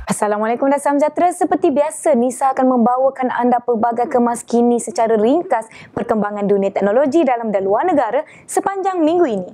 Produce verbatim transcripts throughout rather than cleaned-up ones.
Assalamualaikum dan salam sejahtera. Seperti biasa, Nisa akan membawakan anda pelbagai kemas kini secara ringkas perkembangan dunia teknologi dalam dan luar negara sepanjang minggu ini.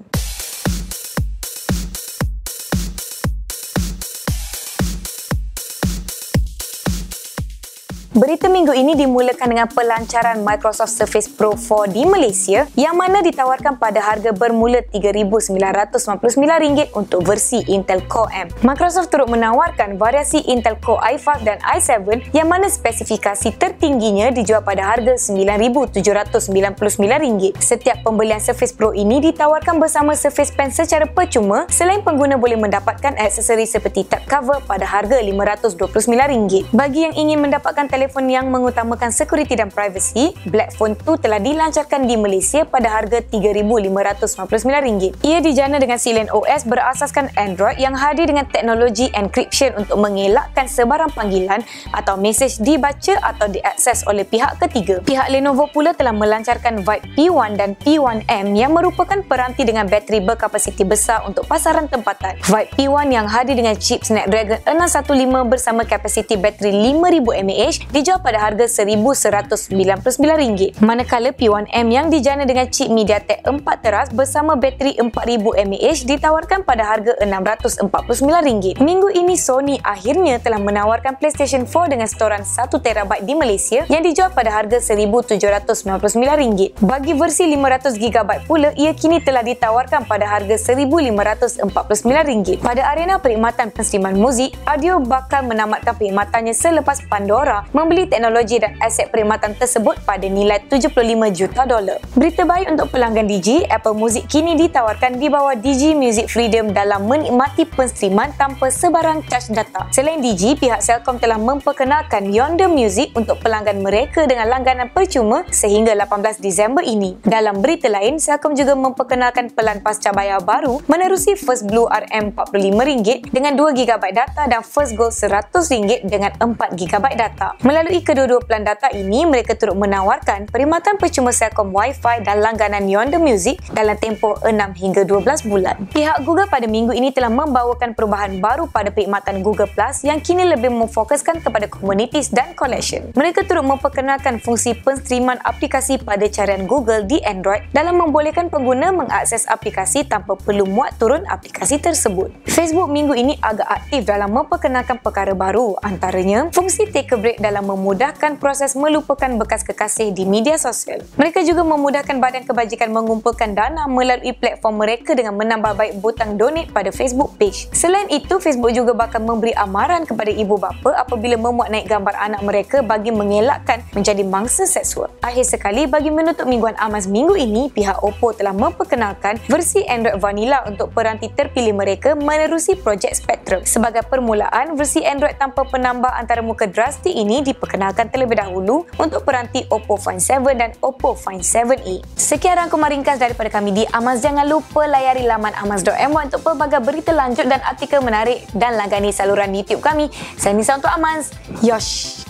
Berita minggu ini dimulakan dengan pelancaran Microsoft Surface Pro empat di Malaysia yang mana ditawarkan pada harga bermula tiga ribu sembilan ratus sembilan puluh sembilan ringgit untuk versi Intel Core M. Microsoft turut menawarkan variasi Intel Core i lima dan i tujuh yang mana spesifikasi tertingginya dijual pada harga sembilan ribu tujuh ratus sembilan puluh sembilan ringgit. Setiap pembelian Surface Pro ini ditawarkan bersama Surface Pen secara percuma selain pengguna boleh mendapatkan aksesori seperti tab cover pada harga lima ratus dua puluh sembilan ringgit. Bagi yang ingin mendapatkan telefon yang mengutamakan security dan privacy, Black Phone dua telah dilancarkan di Malaysia pada harga tiga ribu lima ratus sembilan puluh sembilan ringgit. Ia dijana dengan silen O S berasaskan Android yang hadir dengan teknologi encryption untuk mengelakkan sebarang panggilan atau mesej dibaca atau diakses oleh pihak ketiga. Pihak Lenovo pula telah melancarkan Vibe P satu dan P satu M yang merupakan peranti dengan bateri berkapasiti besar untuk pasaran tempatan. Vibe P satu yang hadir dengan chip Snapdragon enam satu lima bersama kapasiti bateri lima ribu mAh dijual pada harga seribu seratus sembilan puluh sembilan ringgit. Manakala P satu M yang dijana dengan chip MediaTek empat teras bersama bateri empat ribu mAh ditawarkan pada harga enam ratus empat puluh sembilan ringgit. Minggu ini Sony akhirnya telah menawarkan PlayStation empat dengan storan satu terabyte di Malaysia yang dijual pada harga seribu tujuh ratus sembilan puluh sembilan ringgit. Bagi versi lima ratus gigabyte pula, ia kini telah ditawarkan pada harga seribu lima ratus empat puluh sembilan ringgit. Pada arena perkhidmatan penerimaan muzik, Audio bakal menamatkan perkhidmatannya selepas Pandora membeli teknologi dan aset perkhidmatan tersebut pada nilai tujuh puluh lima juta dolar. Berita baik untuk pelanggan Digi, Apple Music kini ditawarkan di bawah Digi Music Freedom dalam menikmati penstreaman tanpa sebarang caj data. Selain Digi, pihak Celcom telah memperkenalkan Yonder Music untuk pelanggan mereka dengan langganan percuma sehingga lapan belas Disember ini. Dalam berita lain, Celcom juga memperkenalkan pelan pasca bayar baru menerusi First Blue R M empat puluh lima ringgit dengan dua gigabyte data dan First Gold seratus ringgit dengan empat gigabyte data. Melalui kedua-dua pelan data ini, mereka turut menawarkan perkhidmatan percuma Celcom Wi-Fi dan langganan Yonder Music dalam tempoh enam hingga dua belas bulan. Pihak Google pada minggu ini telah membawakan perubahan baru pada perkhidmatan Google Plus yang kini lebih memfokuskan kepada communities dan collection. Mereka turut memperkenalkan fungsi penstreaman aplikasi pada carian Google di Android dalam membolehkan pengguna mengakses aplikasi tanpa perlu muat turun aplikasi tersebut. Facebook minggu ini agak aktif dalam memperkenalkan perkara baru, antaranya fungsi take a break dalam memudahkan proses melupakan bekas kekasih di media sosial. Mereka juga memudahkan badan kebajikan mengumpulkan dana melalui platform mereka dengan menambah baik butang donate pada Facebook page. Selain itu, Facebook juga bakal memberi amaran kepada ibu bapa apabila memuat naik gambar anak mereka bagi mengelakkan menjadi mangsa seksual. Akhir sekali, bagi menutup mingguan Amas minggu ini, pihak Oppo telah memperkenalkan versi Android Vanilla untuk peranti terpilih mereka menerusi projek Spectrum. Sebagai permulaan, versi Android tanpa penambah antarmuka drastik ini diperkenalkan terlebih dahulu untuk peranti Oppo Find tujuh dan Oppo Find tujuh e. Sekian rangkuman ringkas daripada kami di Amas. Jangan lupa layari laman amas dot my untuk pelbagai berita lanjut dan artikel menarik dan langgani saluran YouTube kami. Saya Nisa untuk Amas. Yosh!